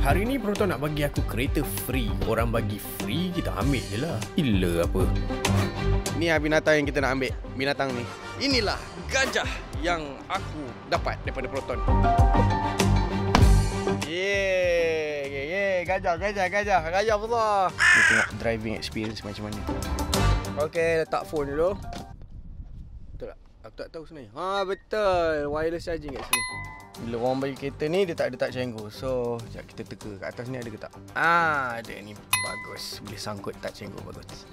Hari ni Proton nak bagi aku kereta free. Orang bagi free, kita ambil je lah. Gila apa. Ni lah binatang yang kita nak ambil. Binatang ni. Inilah gajah yang aku dapat daripada Proton. Yeay, gajah besar. Kita tengok driving experience macam mana. Okey, letak phone dulu. Betul tak? Aku tak tahu sebenarnya. Ha, betul. Wireless charging kat sini. Bila orang bagi kereta ni, dia tak ada touch and go. So, sekejap kita teka kat atas ni ada ke tak? Ah, ada ni. Bagus. Boleh sangkut touch and go. Bagus.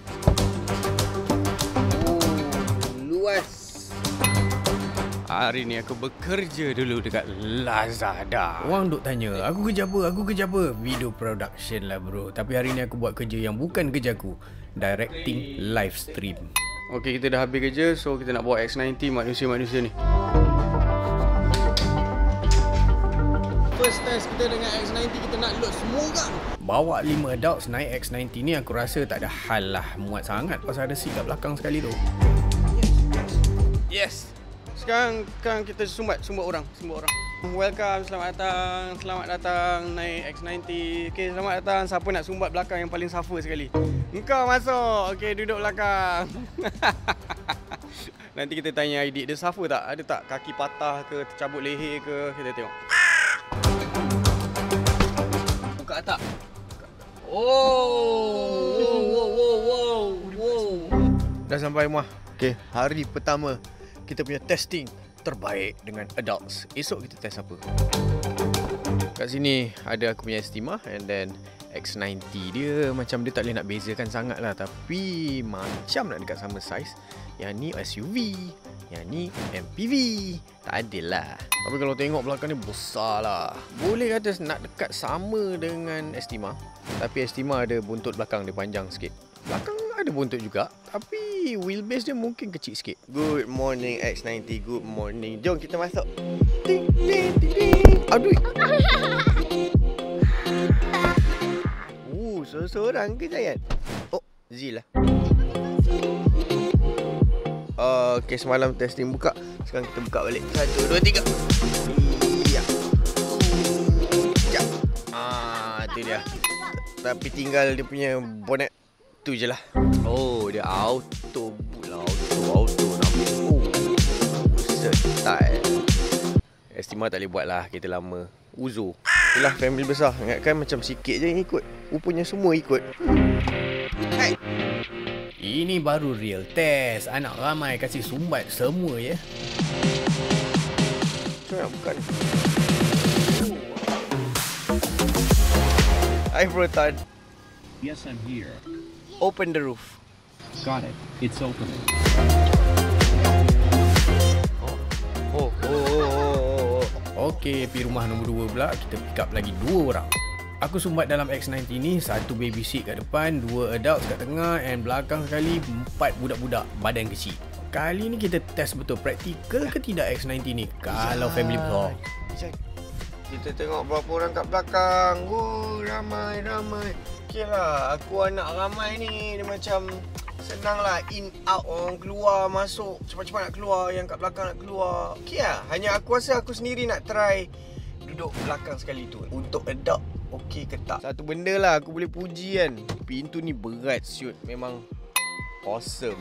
Luas. Hari ni aku bekerja dulu dekat Lazada. Orang duk tanya, aku kerja apa? Video production lah bro. Tapi hari ni aku buat kerja yang bukan kerja aku. Directing live stream. Okey, kita dah habis kerja. So, kita nak bawa X90 manusia-manusia ni. First test kita dengan X90, kita nak load semua orang. Bawa 5 adults naik X90 ni aku rasa tak ada hal lah muat sangat pasal ada seat kat belakang sekali tu. Yes. Sekarang kita sumbat orang. Welcome, selamat datang naik X90. Okey, selamat datang. Siapa nak sumbat belakang yang paling suffer sekali? Engkau masuk. Okey, duduk belakang. Nanti kita tanya ID dia suffer tak? Ada tak kaki patah ke, tercabut leher ke? Kita tengok. Buka tak? Wow. Dah sampai rumah. Okey, hari pertama kita punya testing terbaik dengan adults. Esok kita test apa? Kat sini ada aku punya Estima and then X90 dia macam dia tak boleh nak bezakan sangat lah, tapi macam nak dekat sama saiz. Yang ni SUV, yang ni MPV. Tak adil lah. Tapi kalau tengok belakang ni besar lah. Boleh kata nak dekat sama dengan Estima, tapi Estima ada buntut belakang dia panjang sikit. Belakang ada buntut juga, tapi wheelbase dia mungkin kecil sikit. Good morning X90, good morning. Jom kita masuk. Ting ting ting ting. Aduh. Seorang ke Zayan? Oh, Z lah. Okey, semalam testing buka. Sekarang kita buka balik. 1, 2, 3. Iya. Sekejap. Itu dia. Tapi tinggal dia punya bonnet. Tu je lah. Oh, dia auto pula. Auto nampak. Style. Estima tak boleh buat lah. Kita lama. Uzo. Itulah family besar. Ingatkan macam sikit je yang ikut. Rupanya semua ikut. Hai. Ini baru real test. Anak ramai kasih sumbat semua ya. Macam nak buka ni? Hi Proton. Yes, I'm here. Open the roof. Got it. It's opening. Okey, pergi rumah nombor 2 pula. Kita pick up lagi 2 orang. Aku sumbat dalam X90 ni, 1 baby seat kat depan, 2 adults kat tengah, and belakang sekali 4 budak-budak badan kecil. Kali ni kita test betul praktikal ke tidak X90 ni kalau family besar. Kita tengok berapa orang kat belakang. Ramai. Okey lah, aku anak ramai ni. Dia macam senang lah, in out, orang keluar masuk, cepat-cepat nak keluar, yang kat belakang nak keluar. Okey lah, hanya aku rasa aku sendiri nak try duduk belakang sekali tu. Untuk adult, okey ke tak? Satu benda lah aku boleh puji kan, pintu ni berat siut. Memang awesome.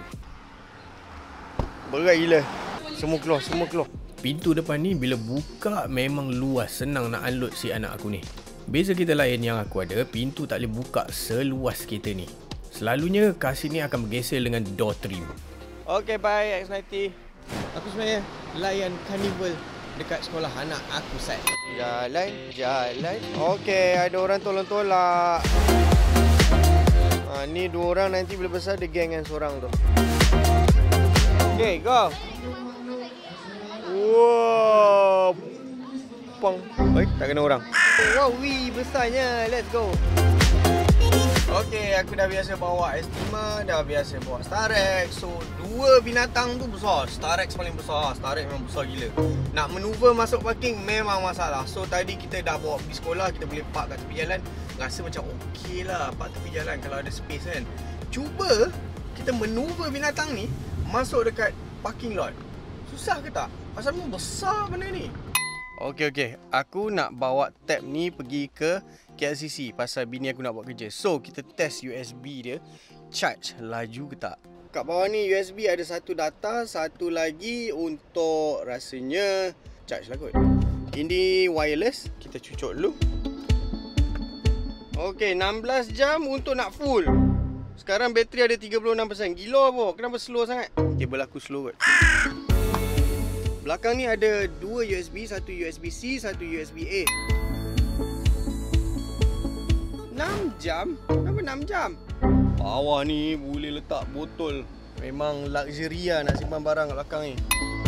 Berat gila. Semua keluar. Pintu depan ni bila buka memang luas, senang nak unload si anak aku ni. Beza kita lain yang aku ada, pintu tak boleh buka seluas kita ni. Selalunya kasih ni akan bergeser dengan door trim. Okay, bye X90. Aku sebenarnya layan carnival dekat sekolah anak aku set. Jalan. Okay, ada orang tolong-tolak. Ni 2 orang, nanti bila besar dia geng dengan seorang tu. Okay, go. Wow. Pong. Baik, tak kena orang. Wow, besarnya. Let's go. Okey, aku dah biasa bawa Estima, dah biasa bawa Starex. So, 2 binatang tu besar. Starex paling besar. Starex memang besar gila. Nak maneuver masuk parking memang masalah. So, tadi kita dah bawa pergi sekolah, kita boleh park kat tepi jalan. Rasa macam okey lah park tepi jalan kalau ada space kan. Cuba kita maneuver binatang ni masuk dekat parking lot. Susah ke tak? Pasal memang besar benda ni. Okey. Aku nak bawa tab ni pergi ke KLCC pasal bini aku nak buat kerja. So, kita test USB dia. Charge laju ke tak. Kat bawah ni USB ada satu data, satu lagi untuk rasanya charge lah kot. Ini wireless. Kita cucuk dulu. Okey, 16 jam untuk nak full. Sekarang bateri ada 36%. Gila apa? Kenapa slow sangat? Kabel aku slow kot. Belakang ni ada 2 USB, satu USB-C, satu USB-A. 6 jam? Kenapa 6 jam? Bawah ni boleh letak botol. Memang luxury lah nak simpan barang kat belakang ni.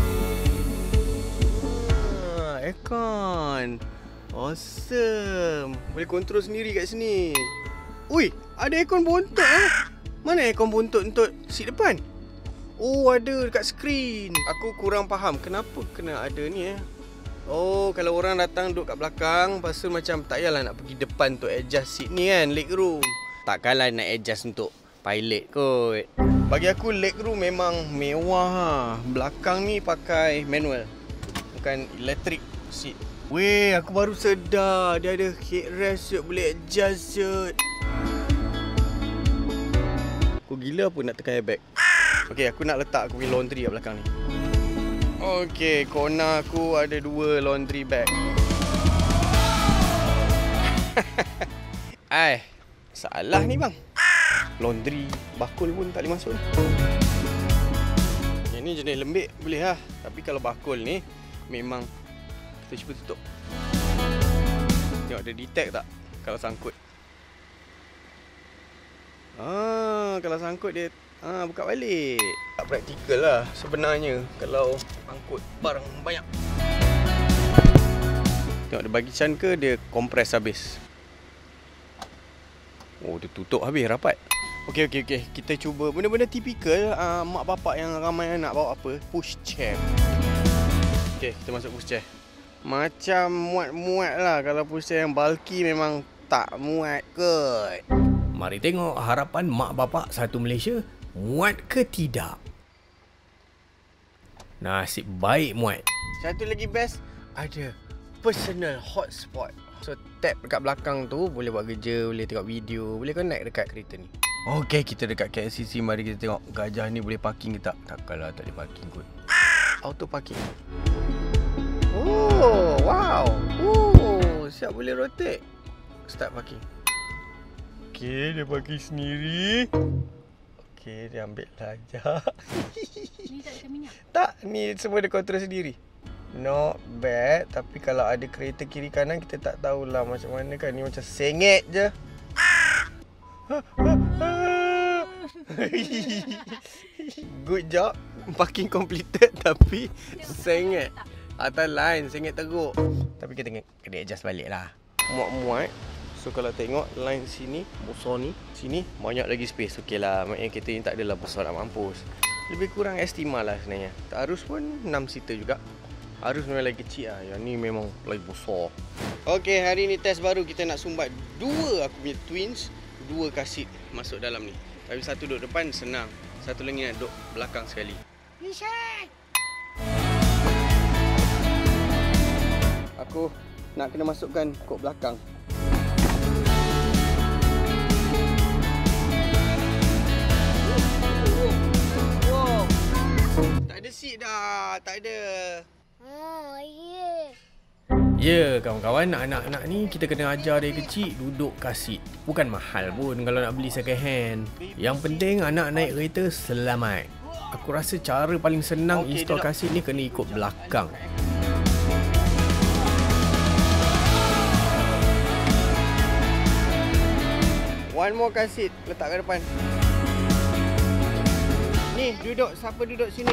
Aircon. Awesome. Boleh kontrol sendiri kat sini. Ui, ada aircon bontot Mana aircon bontot untuk seat depan? Oh, ada dekat skrin. Aku kurang faham kenapa kena ada ni Oh, kalau orang datang duduk kat belakang, lepas tu macam tak payahlah nak pergi depan untuk adjust seat ni kan, leg room. Takkanlah nak adjust untuk pilot kot. Bagi aku leg room memang mewah. Belakang ni pakai manual, bukan electric seat. Weh, aku baru sedar dia ada headrest boleh adjust je. Aku gila apa nak tekan airbag. Okey, aku nak letak aku punya laundry kat belakang ni. Okey, corner aku ada 2 laundry bag. Salah ni bang. Laundry bakul pun tak boleh masuk ni. Yang ni jenis lembik boleh lah. Tapi kalau bakul ni memang kita cuba tutup. Tengok ada detect tak kalau sangkut. Kalau sangkut dia buka balik. Tak praktikal lah sebenarnya kalau angkut barang banyak. Tengok dia bagi can ke dia kompres habis. Oh, dia tutup habis rapat. Okey. Kita cuba benda-benda tipikal mak bapak yang ramai anak bawa apa? Push chair. Okey, kita masuk push chair. Macam muat-muat lah. Kalau push chair yang bulky memang tak muat kot. Mari tengok harapan mak bapak satu Malaysia muat ke tidak. Nasib baik muat. Satu lagi best, ada personal hotspot. So tap dekat belakang tu boleh buat kerja, boleh tengok video, boleh connect dekat kereta ni. Okey, kita dekat KLCC, mari kita tengok gajah ni boleh parking ke tak. Takkanlah tak boleh parking kot. Auto parking. Oh, wow. Oh, siap boleh rotate. Start parking. Okey, dia parking sendiri. Okey, dia ambil lajak. Ni tak ada minyak? Tak, ni semua dia kontrol sendiri. Not bad. Tapi kalau ada kereta kiri kanan, kita tak tahulah macam mana kan. Ni macam sengit je. Good job. Parking completed tapi sengit. Atas line, sengit teruk. Tapi kita kena adjust balik lah. Muat-muat. So kalau tengok line sini, besar ni, sini banyak lagi space. Okey lah, maknanya kereta ni tak adalah besar nak mampus. Lebih kurang estima lah sebenarnya. Arus pun 6 seater juga. Arus memang lagi kecil lah. Yang ni memang lagi besar. Okey, hari ni test baru kita nak sumbat 2 aku punya twins. 2 kasit masuk dalam ni. Tapi satu duduk depan senang. Satu lagi nak duduk belakang sekali. Aku nak kena masukkan kod belakang. Tak ada seat dah, tak ada. Ya, kawan-kawan, anak-anak ni kita kena ajar dari kecil duduk kasit. Bukan mahal pun kalau nak beli second hand. Yang penting anak naik kereta selamat. Aku rasa cara paling senang install kasit ni kena ikut belakang. One more kasit letak kat depan. Ni duduk, siapa duduk sini?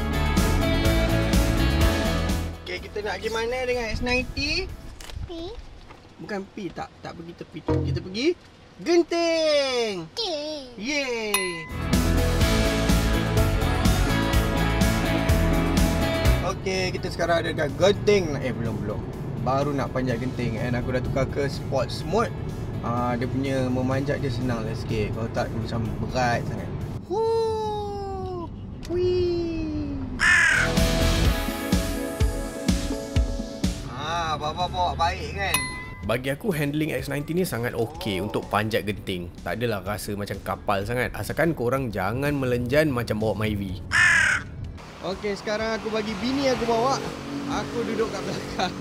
Okey, kita nak pergi mana dengan S90? P. Bukan P, tak pergi tepi tu. Kita pergi Genting. Yeay. Okey, kita sekarang ada dekat Genting. Belum. Baru nak panjat Genting and aku dah tukar ke sports mode. Dia punya memanjat dia senang lah sikit. Kalau tak macam berat sangat. Wee. Abang bawa baik kan? Bagi aku handling X90 ni sangat okey untuk panjat genting. Tak adalah rasa macam kapal sangat. Asalkan korang jangan melenjan macam bawa Myvi. Okey, sekarang aku bagi bini aku bawa. Aku duduk kat belakang.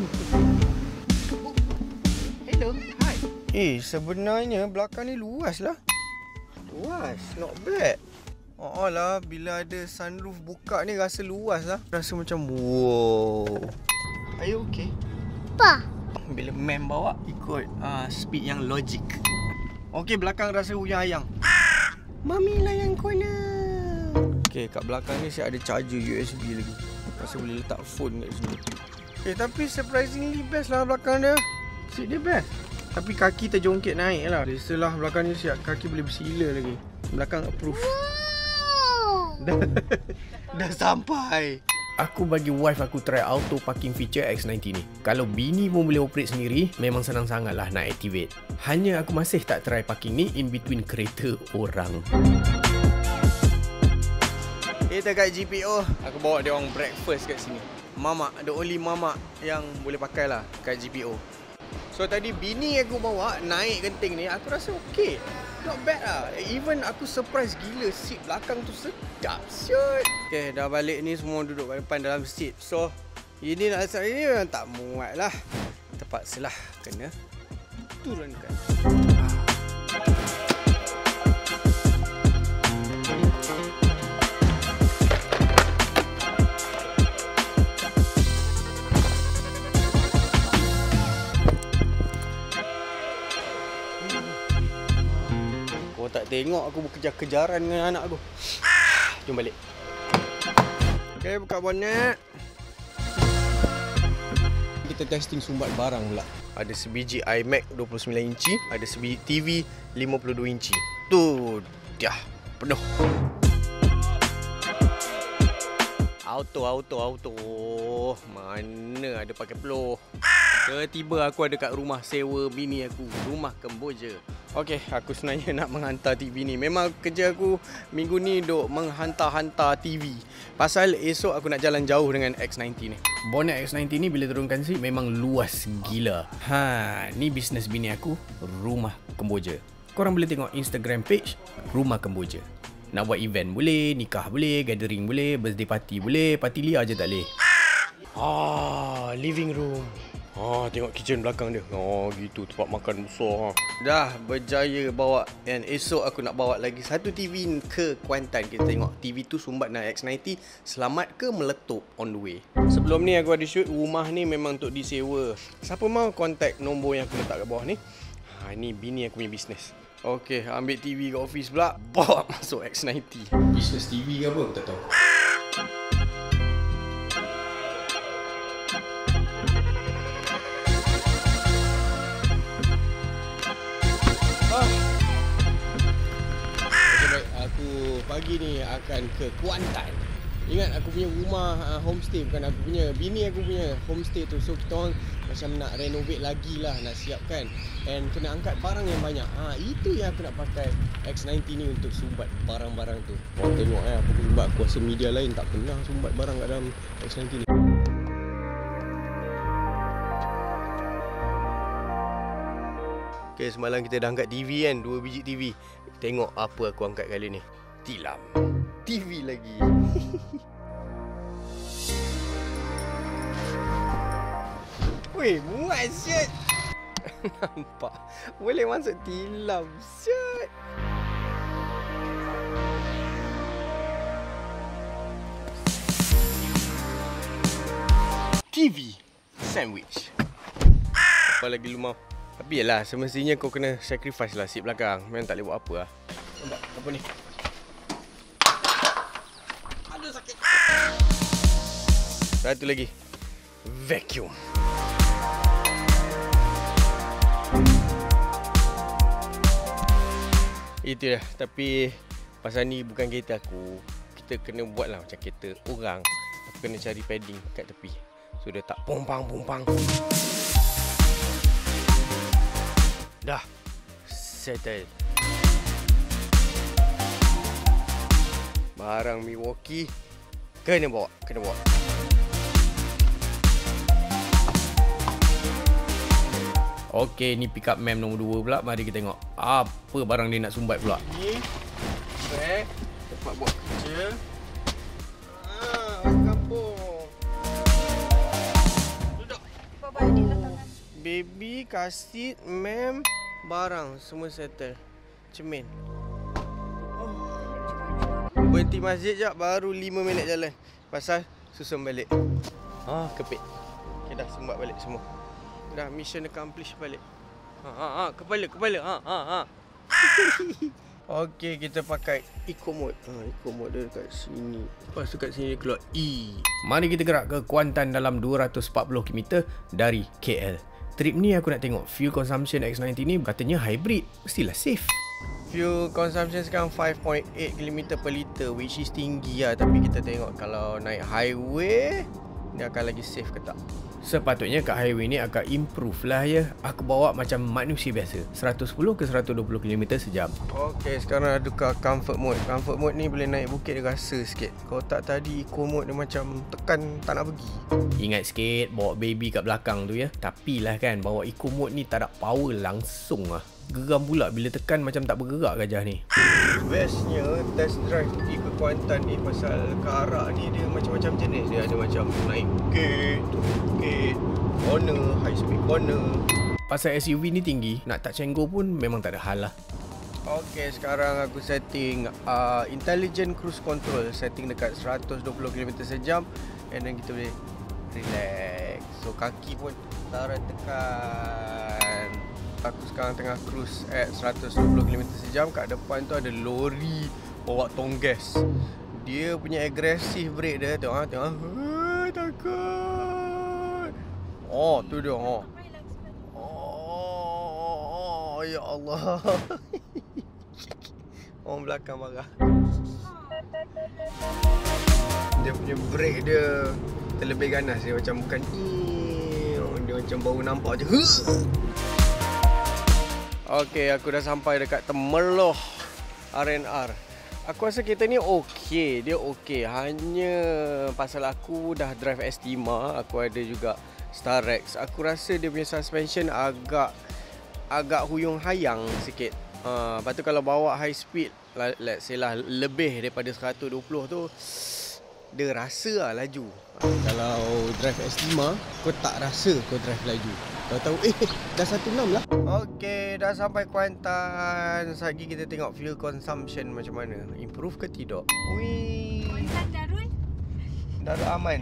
Hello, hi. Sebenarnya belakang ni luas lah. Luas, not bad. Oh lah, bila ada sunroof buka ni rasa luas lah. Rasa macam wow. Are you okay? Pa. Bila mem bawa ikut speed yang logik. Okey, belakang rasa uyang ayang. Mami lah yang corner. Okey, kat belakang ni saya ada charger USB lagi. Rasa boleh letak phone kat sini. Tapi surprisingly best lah belakang dia. Seat dia best. Tapi kaki terjongkit naik lah. Biasalah belakang ni siap kaki boleh bersila lagi. Belakang approve. Dah sampai. Aku bagi wife aku try auto parking feature X90 ni. Kalau bini pun boleh operate sendiri, memang senang sangat lah nak activate. Hanya aku masih tak try parking ni in between kereta orang. Kita kat GPO, aku bawa dia orang breakfast kat sini. Mamak, the only mamak yang boleh pakai lah kat GPO. So tadi bini aku bawa naik genting ni, aku rasa okey. Not bad lah. Even aku surprise gila seat belakang tu sedap. Shoot. Okay, dah balik ni semua duduk kat depan dalam seat. So, ini nak asal ini memang tak muat lah. Terpaksalah kena turunkan. Kau tak tengok aku berkejar-kejaran dengan anak aku. Jom balik. Okay, buka bonnet. Kita testing sumbat barang pula. Ada sebiji iMac 29 inci, ada sebiji TV 52 inci. Tu dah penuh. Auto. Mana ada pakai peluh. Tiba-tiba aku ada kat rumah sewa bini aku, rumah Kemboja. Okey, aku sebenarnya nak menghantar TV ni. Memang kerja aku minggu ni duk menghantar-hantar TV. Pasal esok aku nak jalan jauh dengan X90 ni. Bonnet X90 ni bila turunkan seat memang luas gila. Ni bisnes bini aku, rumah Kemboja. Korang boleh tengok Instagram page Rumah Kemboja. Nak buat event boleh, nikah boleh, gathering boleh, birthday party boleh, party liar je tak boleh. Living room. Tengok kitchen belakang dia. Gitu tempat makan besar. Dah berjaya bawa. Dan esok aku nak bawa lagi satu TV ke Kuantan. Kita tengok TV tu sumbat dengan X90 selamat ke meletup on the way. Sebelum ni aku ada shoot rumah ni memang untuk disewa. Siapa mahu kontak nombor yang aku letak kat bawah ni. Ni bini aku punya bisnes. Okey, ambil TV kat office pula, bawa masuk X90. Bisnes TV ke apa aku tak tahu. Aku pagi ni akan ke Kuantan. Ingat aku punya rumah homestay, bukan aku punya, bini aku punya homestay tu. So kita orang macam nak renovate lagi lah, nak siapkan. And kena angkat barang yang banyak. Itu yang aku nak pakai X90 ni untuk sumbat barang-barang tu. Korang tengok apa sumbat. Aku rasa media lain tak pernah sumbat barang kat dalam X90 ni. Okay, semalam kita dah angkat TV kan, 2 biji TV. Tengok apa aku angkat kali ni. Tilam TV lagi. Weh, muat shit. Nampak. Boleh masuk tilam shit. TV sandwich. Apa lagi lu mau? Tapi yalah, semestinya kau kena sacrifice lah seat belakang. Memang tak boleh buat apa lah. Nampak apa ni? Aduh sakit. Satu lagi. Vacuum. Itu dah. Tapi pasal ni bukan kereta aku. Kita kena buat lah macam kereta orang. Aku kena cari padding kat tepi. So dia tak pompang-pompang. Dah settle. Barang Milwaukee kena bawa. Okey, ni pick up mem nombor 2 pula. Mari kita tengok apa barang dia nak sumbat pula. Ni bag tempat buat kerja. Kampung. Duduk. Bawa ni letakkan. Baby, kasit, mem, barang semua settle. Cermin. Berhenti masjid jap, baru 5 minit jalan. Pasal susun balik. Kepit. Okay, dah sumbat balik semua. Dah mission accomplished balik. Kepala. Okey, kita pakai eco mode. Eco mode dia dekat sini. Lepas tu kat sini dia keluar E. Mari kita gerak ke Kuantan dalam 240 km dari KL. Trip ni aku nak tengok fuel consumption X90 ni katanya hybrid. Mestilah safe. Fuel consumption sekarang 5.8 km per liter, which is tinggi lah. Tapi kita tengok kalau naik highway, dia akan lagi safe ke tak. Sepatutnya kat highway ni akan improve lah ya. Aku bawa macam manusia biasa, 110 ke 120 km sejam. Okey, sekarang dah tukar comfort mode. Comfort mode ni boleh naik bukit dia rasa sikit. Kalau tak tadi eco mode dia macam tekan tak nak pergi. Ingat sikit bawa baby kat belakang tu ya. Tapi lah kan, bawa eco mode ni tak ada power langsung lah. Geram pula bila tekan macam tak bergerak gajah ni. Bestnya test drive pergi ke Kuantan ni pasal Karak ni dia macam-macam jenis. Dia ada macam naik gate, corner, high speed corner. Pasal SUV ni tinggi, nak tak cenggo pun memang tak ada hal lah. Okey, sekarang aku setting intelligent cruise control. Setting dekat 120 km sejam. And then kita boleh relax. So kaki pun tak ada tekan. Aku sekarang tengah cruise at 120 km sejam. Kat depan tu ada lori bawa tong gas. Dia punya agresif brake dia. Tengok. Takut. Tu dia. Ya Allah. Orang belakang marah. Dia punya brake dia terlebih ganas. Dia macam bukan dia macam baru nampak je. Okey, aku dah sampai dekat Temerloh R&R. Aku rasa kereta ni okey, dia okey. Hanya pasal aku dah drive Estima, aku ada juga Starex. Aku rasa dia punya suspension agak huyung hayang sikit. Lepas tu kalau bawa high speed, let's say lah lebih daripada 120 tu, dia rasa lah laju. Kalau drive Estima, kau tak rasa kau drive laju. Kau tahu dah 16 lah. Okey, dah sampai Kuantan. Lagi kita tengok fuel consumption macam mana. Improve ke tidak? Wih. Kuantan Darul. Darul aman.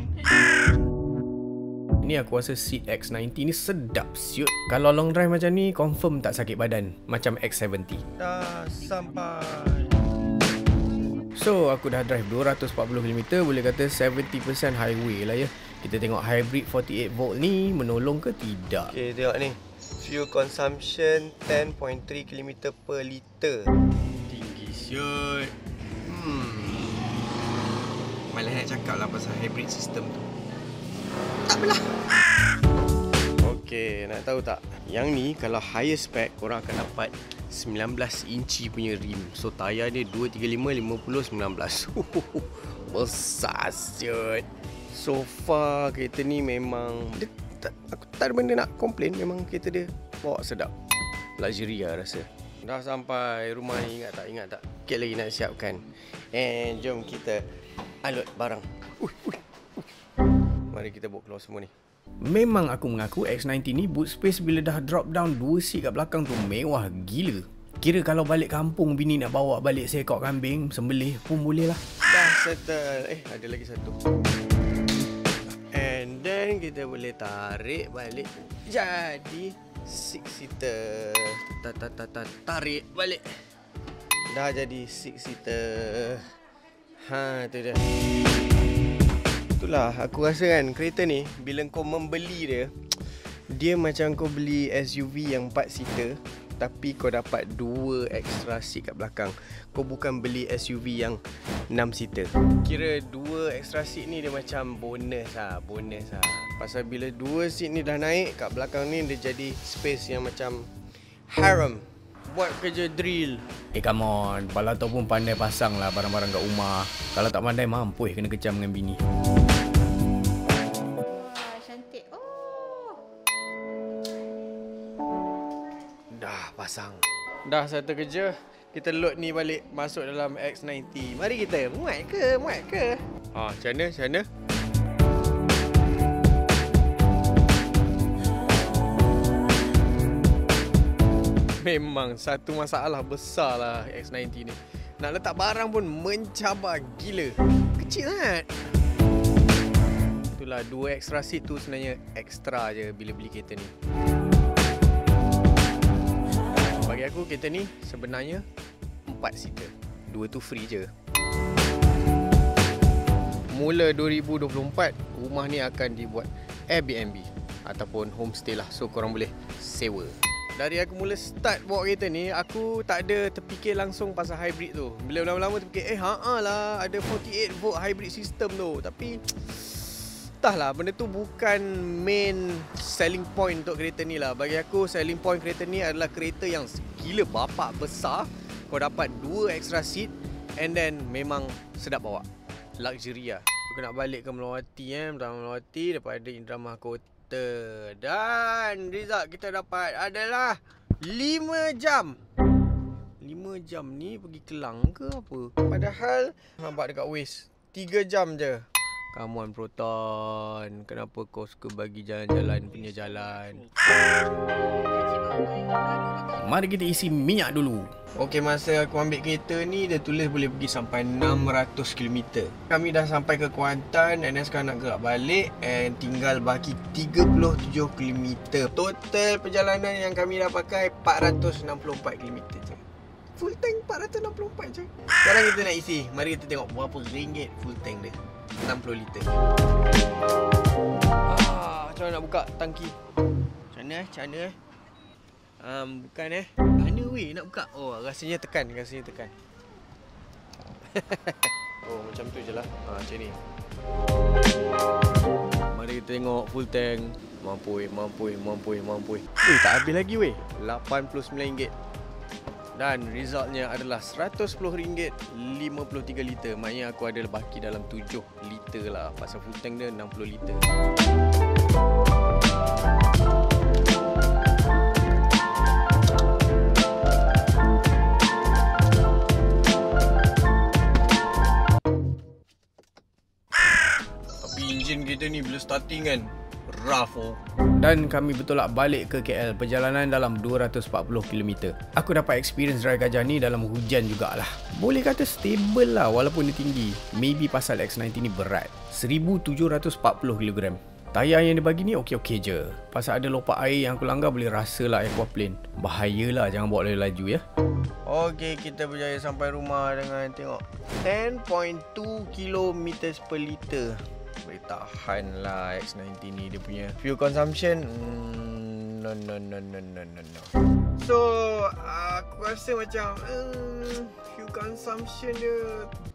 Ni aku rasa seat X90 ni sedap siut. Kalau long drive macam ni confirm tak sakit badan macam X70. Dah sampai. So aku dah drive 240 km, boleh kata 70% highway lah ya. Kita tengok hybrid 48 volt ni menolong ke tidak. Okey, tengok ni. Fuel consumption 10.3 km per liter. Tinggi siut. Malah nak cakap lah pasal hybrid system tu. Tak apalah. Okey, nak tahu tak? Yang ni kalau higher spec korang akan dapat 19 inci punya rim. So tayar dia 235, 50, 19. Besar siut. So far kereta ni memang aku tak ada benda nak komplain. Memang kereta dia bawa sedap. Luxury lah rasa. Dah sampai rumah ni, ingat tak? Sikit lagi nak siapkan. And jom kita unload barang. Mari kita bawa keluar semua ni. Memang aku mengaku X90 ni boot space bila dah drop down 2 seat kat belakang tu mewah gila. Kira kalau balik kampung bini nak bawa balik seekor kambing sembelih pun boleh lah. Dah settle. Ada lagi satu. And then kita boleh tarik balik. Jadi 6-seater. Tarik balik. Dah jadi 6-seater. Tu dia. Itulah aku rasa kan kereta ni bila kau membeli dia macam kau beli SUV yang 4-seater tapi kau dapat 2 extra seat kat belakang. Kau bukan beli SUV yang 6-seater. Kira 2 extra seat ni dia macam bonus lah. Pasal bila 2 seat ni dah naik kat belakang ni, dia jadi space yang macam harem. Buat kerja drill. Come on, Pala tu pun pandai pasang lah barang-barang kat rumah. Kalau tak pandai mampus kena kecam dengan bini. Cantik. pasang. Dah satu kerja, kita load ni balik masuk dalam X90. Mari kita muat ke? Macam mana? Memang satu masalah besar lah X90 ni. Nak letak barang pun mencabar gila. Kecil sangat. Itulah 2 extra seat tu sebenarnya extra je bila beli kereta ni. Bagi aku kereta ni sebenarnya 4 seater. 2 tu free je. Mula 2024 rumah ni akan dibuat Airbnb ataupun homestay lah. So korang boleh sewa. Dari aku mula start bawa kereta ni, aku tak ada terfikir langsung pasal hybrid tu. Bila lama-lama terfikir, lah ada 48 volt hybrid system tu. Tapi entahlah, benda tu bukan main selling point untuk kereta ni lah. Bagi aku, selling point kereta ni adalah kereta yang gila bapak besar. Kau dapat 2 extra seat and then memang sedap bawa. Luxury lah. Aku nak balik ke Melawati Melawati daripada Indra Mahkota. Dan result kita dapat adalah 5 jam. 5 jam ni pergi Kelang ke apa? Padahal nampak dekat Waze 3 jam je. Come on Proton, kenapa kau suka bagi jalan-jalan punya jalan? Mari kita isi minyak dulu. Okey, masa aku ambil kereta ni, dia tulis boleh pergi sampai 600 km. Kami dah sampai ke Kuantan and sekarang nak gerak balik and tinggal baki 37 km. Total perjalanan yang kami dah pakai 464 km je. Full tank 464 je. Sekarang kita nak isi. Mari kita tengok berapa ringgit full tank dia. 60 liter. Macam mana nak buka tangki? Macam mana? Bukan Mana weh nak buka? Oh, rasanya tekan. Oh, macam tu je lah. Macam ni. Mari kita tengok full tank. Mampu. Tak habis lagi weh. RM89. Dan resultnya adalah RM110, 53 liter. Maknanya aku ada baki dalam 7 liter lah. Pasal full tank dia 60 liter. Tapi enjin kita ni bila starting kan rough oh. Dan kami bertolak balik ke KL. Perjalanan dalam 240 km. Aku dapat experience drive Gajah ni dalam hujan jugalah. Boleh kata stable lah walaupun dia tinggi. Maybe pasal X90 ni berat 1740 kg. Tayar yang dia bagi ni okey-okey je. Pasal ada lopak air yang aku langgar boleh rasa lah aquaplane. Bahayalah, jangan bawa laju ya. Okey, kita berjaya sampai rumah dengan tengok 10.2 km per liter. Boleh tahan lah X90 ni. Dia punya fuel consumption no. So aku rasa macam fuel consumption dia